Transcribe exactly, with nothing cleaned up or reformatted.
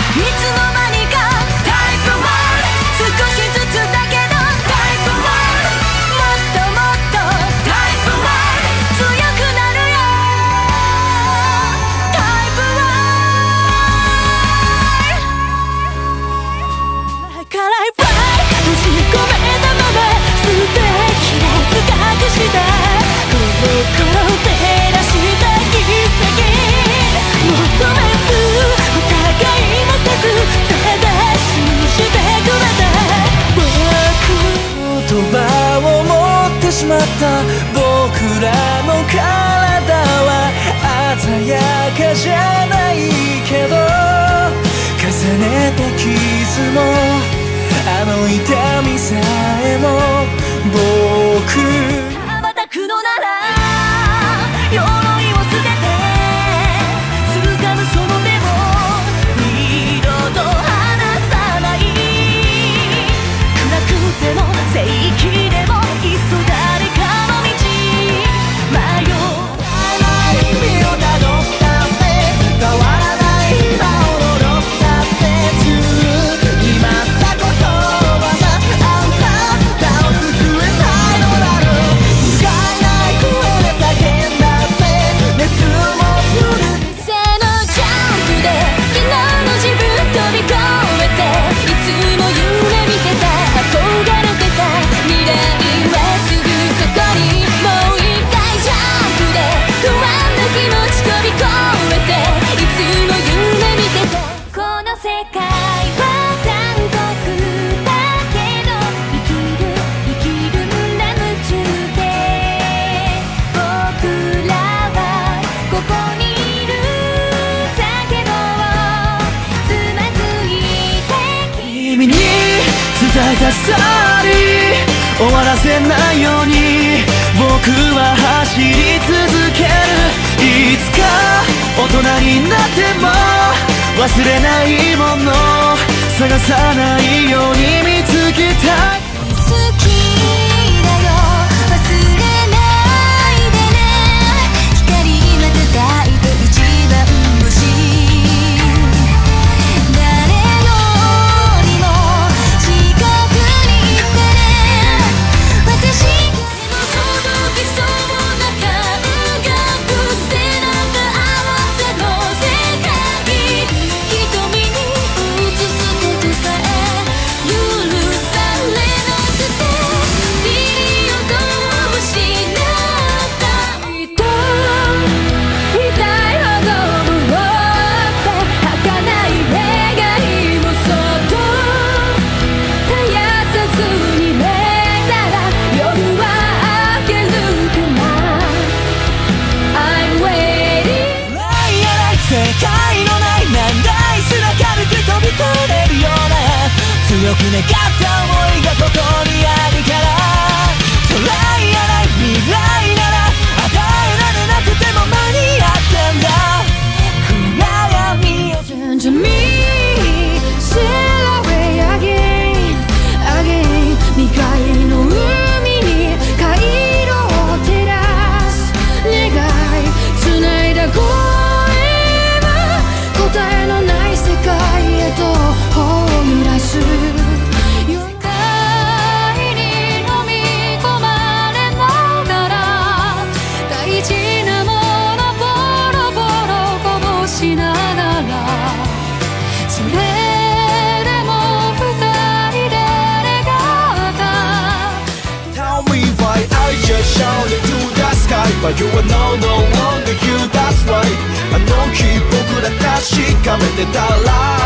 しまった僕らの体は鮮やかじゃないけど重ねた傷もあの痛みさえも僕羽ばたくのなら鎧を捨てて掴むその手を二度と離さない暗くても正義でもいっそ誰かの道迷わない意味をたどったって変わらない今を踊ったって決まったことはなあんたを救えないのだろう不甲斐ない声で叫んだって熱もする店のジャンプで昨日の自分飛び越えていつも夢見てた憧れてた未来はすぐそこにもう一回ジャンプで不安な気持ち飛び越えていつも夢見てたこの世界は残酷だけど生きる生きるんだ夢中で僕らはここにいる叫ぼうつまずいて君に伝えたストーリー終わらせないように僕は走り続けるいつか大人になっても忘れないもの探さないように見つけたい好きだよ忘れないでね光また抱いて一番星誰よりも近くにいてね私が届きそうな感覚背中合わせの世界瞳に映すことさえ許されなくてピリオドを失った痛い痛いほど潤って儚い願いもそっと絶やさずに寝たら夜は明けるかな I'm waiting ないやない世界のない難題すら軽く飛び越えれるような強く願った想いがここにあるからトライやない未来なら与えられなくても間に合ったんだ暗闇を Change me, sail away again, again 未開の海に回路を照らす願い繋いだ声は答えのない世界へと歩を揺らす世界に飲み込まれながら大事なものボロボロこぼしながらそれでも二人で願った Tell me why I just shouted to the sky But you are no, no longer you, that's right あの日僕ら確かめてたら